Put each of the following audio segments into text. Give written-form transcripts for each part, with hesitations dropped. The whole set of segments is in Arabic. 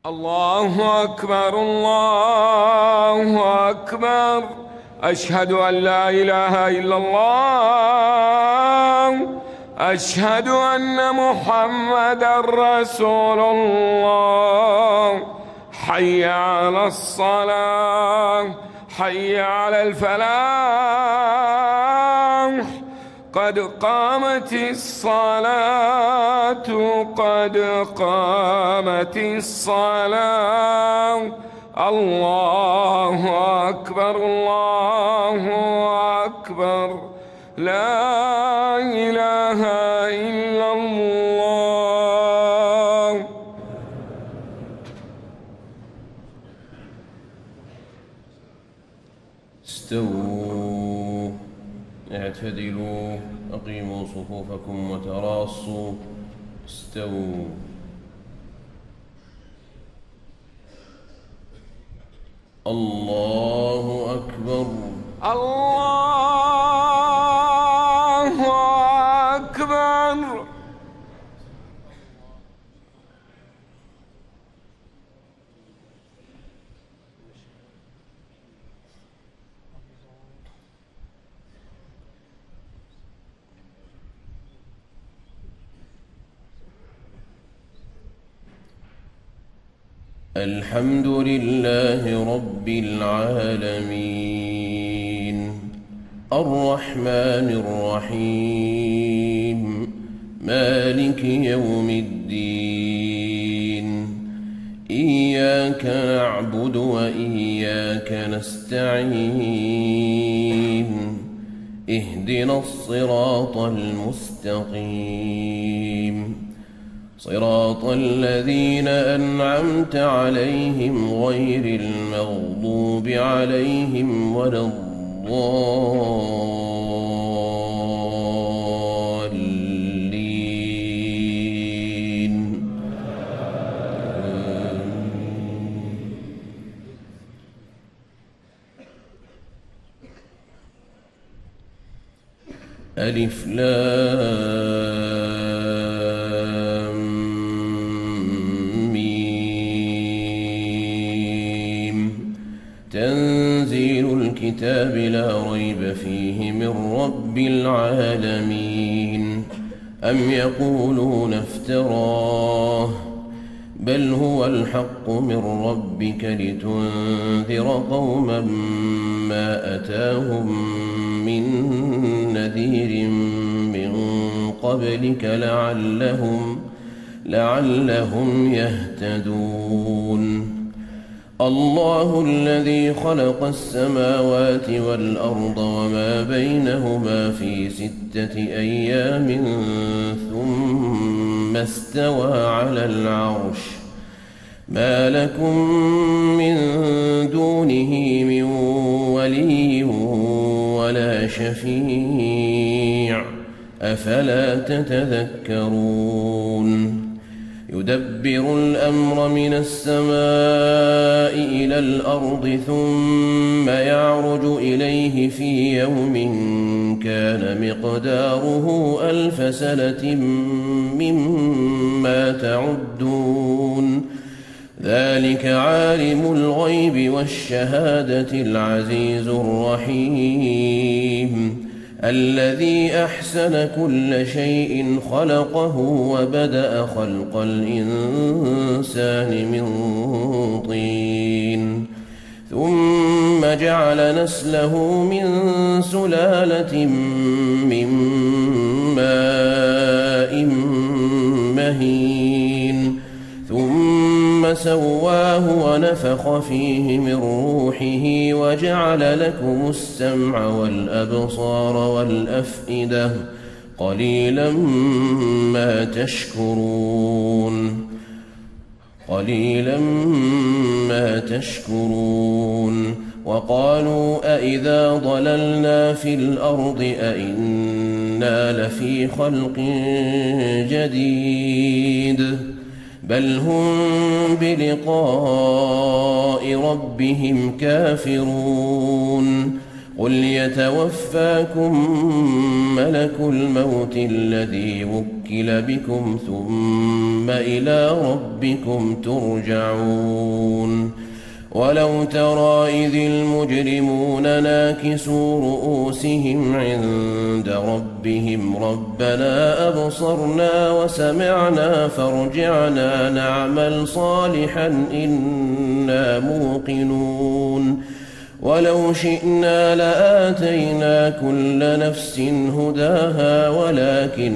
الله أكبر الله أكبر. أشهد أن لا إله إلا الله. أشهد أن محمدًا رسول الله. حي على الصلاة، حي على الفلاح. قد قامت الصلاة، قد قامت الصلاة. الله أكبر الله أكبر. لا إله إلا الله. استووا، اعتدلوا، أقيموا صفوفكم وتراصوا. استووا. الله أكبر الله أكبر. الحمد لله رب العالمين، الرحمن الرحيم، مالك يوم الدين. إياك نعبد وإياك نستعين. اهدنا الصراط المستقيم، صراط الذين أنعمت عليهم غير المغضوب عليهم ولا الضالين. ألف لام ميم. تنزيل الكتاب لا ريب فيه من رب العالمين. أم يقولون افتراه، بل هو الحق من ربك لتنذر قوما ما أتاهم من نذير من قبلك لعلهم يهتدون. الله الذي خلق السماوات والأرض وما بينهما في 6 أيام ثم استوى على العرش. ما لكم من دونه من ولي ولا شفيع، أفلا تتذكرون. يدبر الأمر من السماء إلى الأرض ثم يعرج إليه في يوم كان مقداره 1000 سنة مما تعدون. ذلك عالم الغيب والشهادة العزيز الرحيم، الذي أحسن كل شيء خلقه وبدأ خلق الإنسان من طين، ثم جعل نسله من سلالة من ماء مهين، ثم سواه ونفخ فيه من روحه وجعل لكم السمع والأبصار والأفئدة، قليلا ما تشكرون. وقالوا أإذا ضللنا في الأرض أإنا لفي خلق جديد، بل هم بلقاء ربهم كافرون. قل يتوفاكم ملك الموت الذي وكل وُكِّلَ بِكُمْ ثُمَّ إِلَى رَبِّكُمْ تُرْجَعُونَ ولو ترى إذ المجرمون ناكسوا رؤوسهم عند ربهم ربنا أبصرنا وسمعنا فارجعنا نعمل صالحا إنا موقنون ولو شئنا لآتينا كل نفس هداها ولكن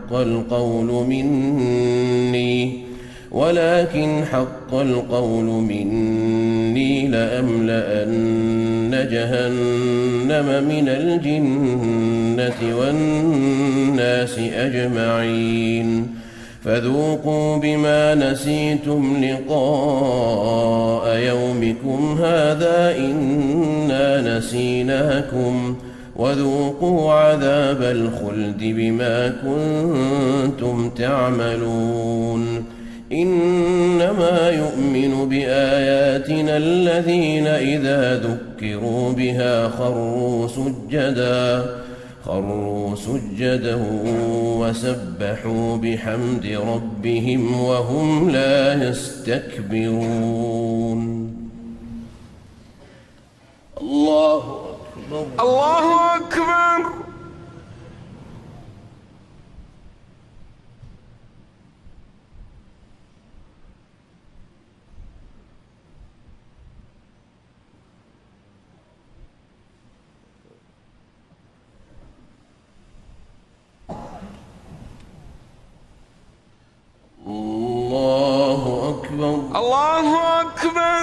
حق القول مني لأملأن جهنم من الجنة والناس أجمعين فذوقوا بما نسيتم لقاء يومكم هذا إنا نسيناكم وذوقوا عذاب الخلد بما كنتم تعملون إنما يؤمن بآياتنا الذين إذا ذكروا بها خروا سجدا وسبحوا بحمد ربهم وهم لا يستكبرون. الله أكبر الله أكبر. الله أكبر.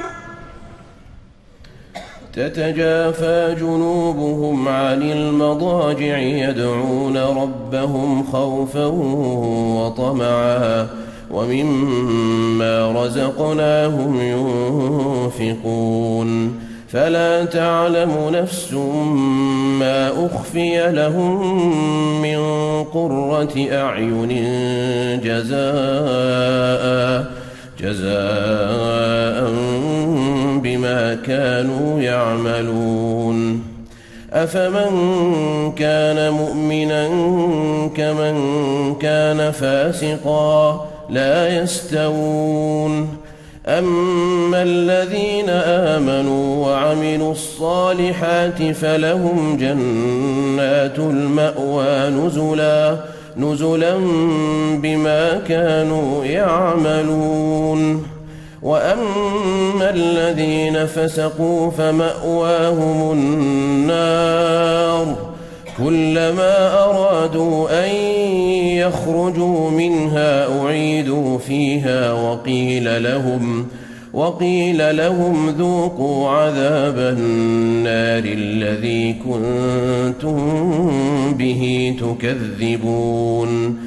تتجافى جنوبهم عن المضاجع يدعون ربهم خوفا وطمعا ومما رزقناهم ينفقون فلا تعلم نفس ما أخفي لهم من قرة أعين جزاء بما كانوا يعملون أفمن كان مؤمنا كمن كان فاسقا لا يستوون أما الذين آمنوا وعملوا الصالحات فلهم جنات المأوى نزلا بما كانوا يعملون وأما الذين فسقوا فمأواهم النار كلما أرادوا أن يخرجوا منها أعيدوا فيها وقيل لهم ذوقوا عذاب النار الذي كنتم به تكذبون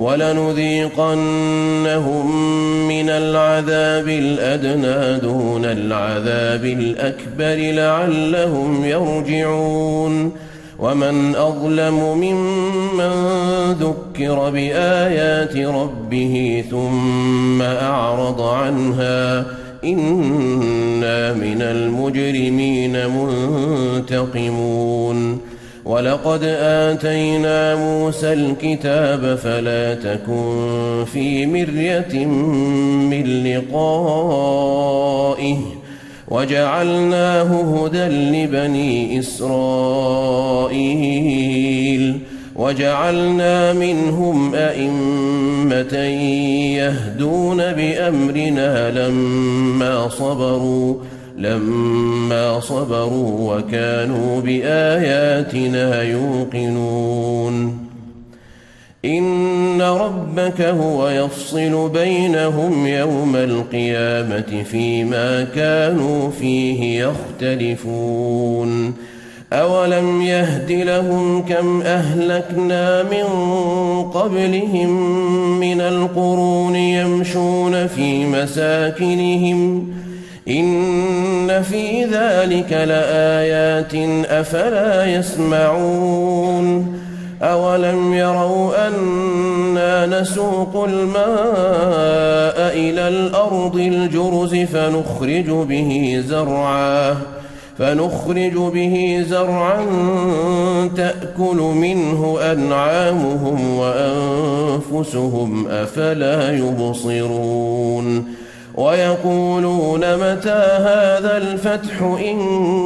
ولنذيقنهم من العذاب الأدنى دون العذاب الأكبر لعلهم يرجعون ومن أظلم ممن ذكر بآيات ربه ثم أعرض عنها إنا من المجرمين منتقمون ولقد آتينا موسى الكتاب فلا تكن في مرية من لقائه وجعلناه هدى لبني إسرائيل وجعلنا منهم أئمة يهدون بأمرنا لما صبروا وكانوا بآياتنا يوقنون إن ربك هو يفصل بينهم يوم القيامة فيما كانوا فيه يختلفون أولم يهد لهم كم أهلكنا من قبلهم من القرون يمشون في مساكنهم إن في ذلك لآيات أفلا يسمعون أولم يروا أنا نسوق الماء إلى الأرض الجرز فنخرج به فنخرج به زرعا تأكل منه أنعامهم وأنفسهم أفلا يبصرون ويقولون متى هذا الفتح إن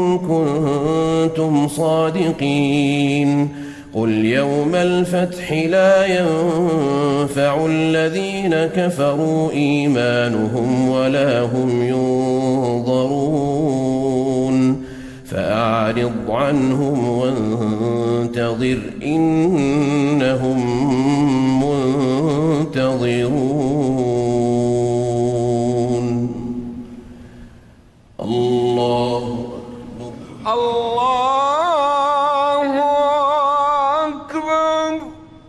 كنتم صادقين قل يوم الفتح لا ينفع الذين كفروا إيمانهم ولا هم ينظرون فأعرض عنهم وانتظر إنهم منتظرون الله أكبر.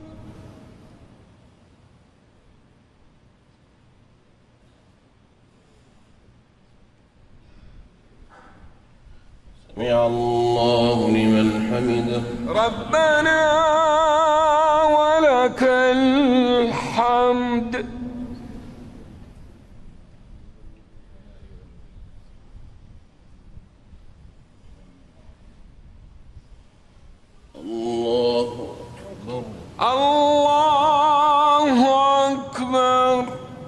سمع الله لمن حمده ربنا ولك الحمد. الله أكبر. الله أكبر.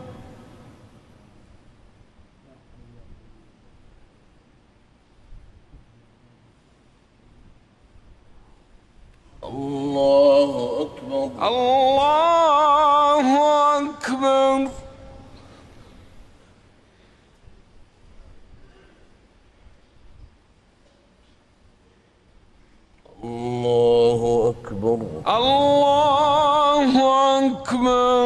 الله أكبر. الله أكبر. الله أكبر. الله أكبر.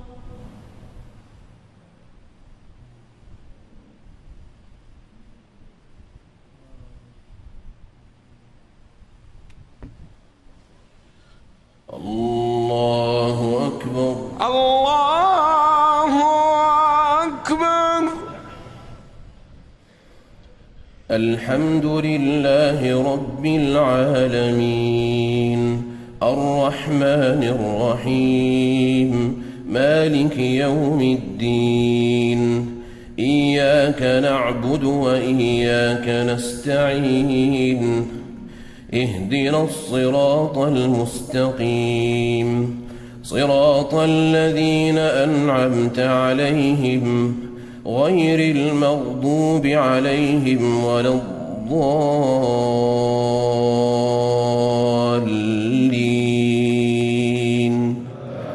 الله أكبر. الله أكبر. الحمد لله رب العالمين الرحمن الرحيم مالك يوم الدين إياك نعبد وإياك نستعين اهدنا الصراط المستقيم صراط الذين أنعمت عليهم غير المغضوب عليهم ولا الضالين.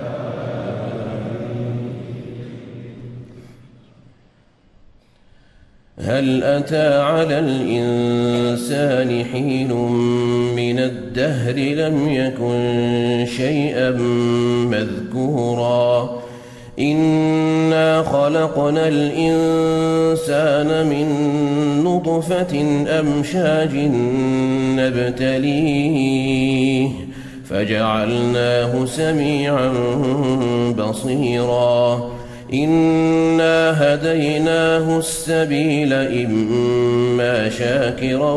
هل أتى على الإنسان حين من الدهر لم يكن شيئا مذكورا إنا خلقنا الإنسان من نطفة أمشاج نبتليه فجعلناه سميعا بصيرا إنا هديناه السبيل إما شاكرا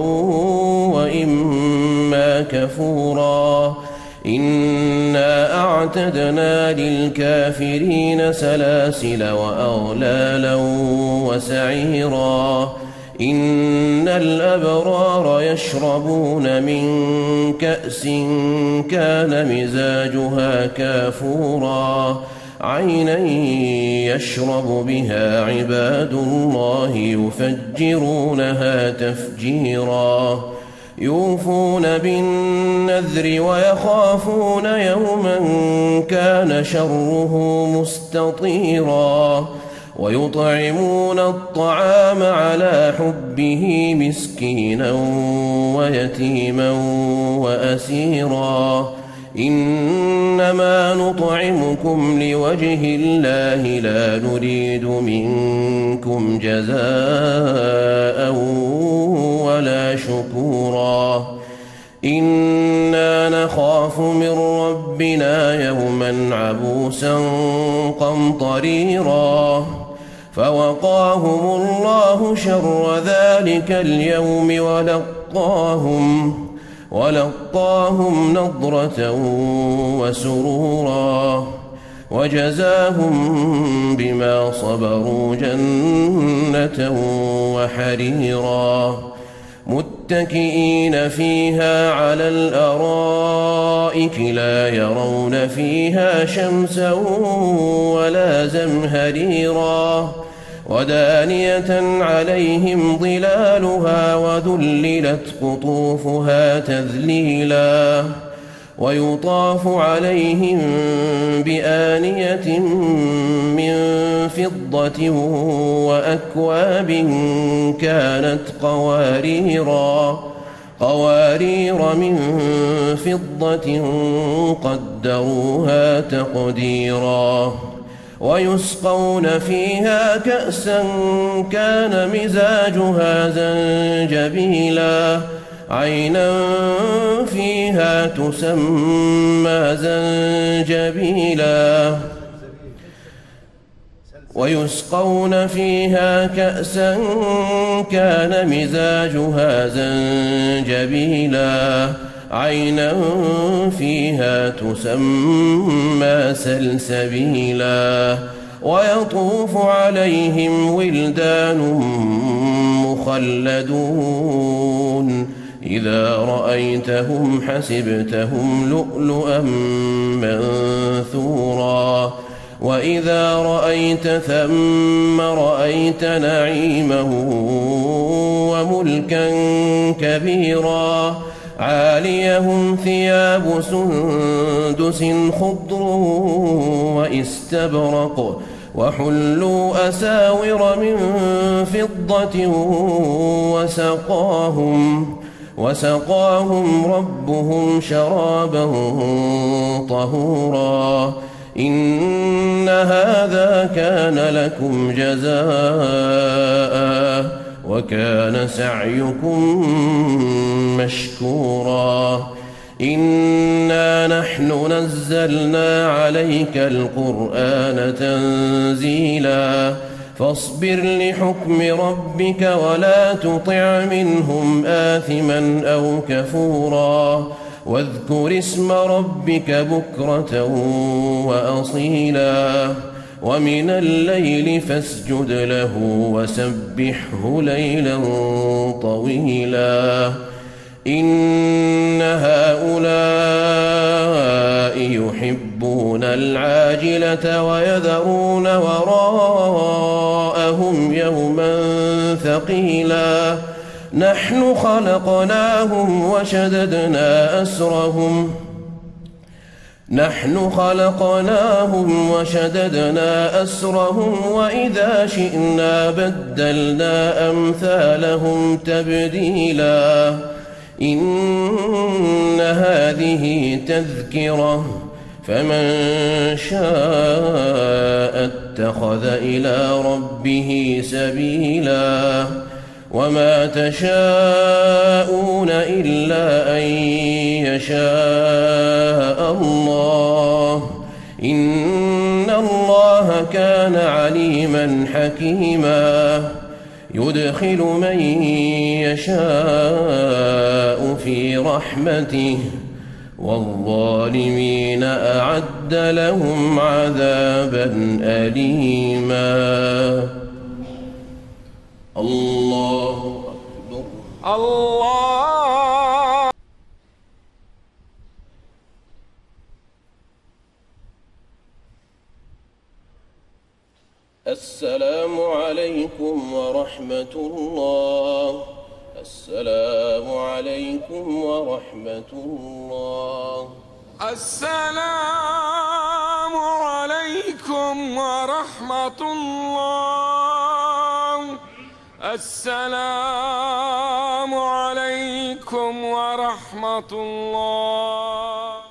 وإما كفورا إنا أعتدنا للكافرين سلاسل وأغلالا وسعيرا إن الأبرار يشربون من كأس كان مزاجها كافورا عينا يشرب بها عباد الله يفجرونها تفجيرا يوفون بالنذر ويخافون يوما كان شره مستطيرا ويطعمون الطعام على حبه مسكينا ويتيما وأسيرا إنما نطعمكم لوجه الله لا نريد منكم جزاء ولا شكورا إنا نخاف من ربنا يوما عبوسا قمطريرا فوقاهم الله شر ذلك اليوم ولقاهم نضرة وسرورا وجزاهم بما صبروا جنة وحريرا متكئين فيها على الأرائك لا يرون فيها شمسا ولا زمهريرا ودانية عليهم ظلالها وذللت قطوفها تذليلا ويطاف عليهم بآنية من فضة وأكواب كانت قوارير من فضة قدروها تقديرا ويسقون فيها كأسا كان مزاجها زنجبيلا عينا فيها تسمى زنجبيلا ويسقون فيها كأسا كان مزاجها زنجبيلا عينا فيها تسمى سلسبيلا ويطوف عليهم ولدان مخلدون إذا رأيتهم حسبتهم لؤلؤا منثورا وإذا رأيت ثم رأيت نعيما وملكا كبيرا عاليهم ثياب سندس خضر واستبرق وحلوا أساور من فضة وسقاهم ربهم شرابا طهورا إن هذا كان لكم جزاء وكان سعيكم مشكورا إنا نحن نزلنا عليك القرآن تنزيلا فاصبر لحكم ربك ولا تطع منهم آثما أو كفورا واذكر اسم ربك بكرة وأصيلا ومن الليل فاسجد له وسبحه ليلا طويلا إن هؤلاء يحبون العاجلة ويذرون وراءهم يوما ثقيلا نحن خلقناهم وشددنا أسرهم وإذا شئنا بدلنا أمثالهم تبديلا إن هذه تذكرة فمن شاء اتخذ إلى ربه سبيلا وما تشاءون إلا أن يشاء الله إن الله كان عليما حكيما يدخل من يشاء في رحمته والظالمين أعد لهم عذابا أليما الله أكبر الله. السلام عليكم ورحمة الله. السلام عليكم ورحمة الله. السلام عليكم ورحمة الله. السلام عليكم ورحمة الله.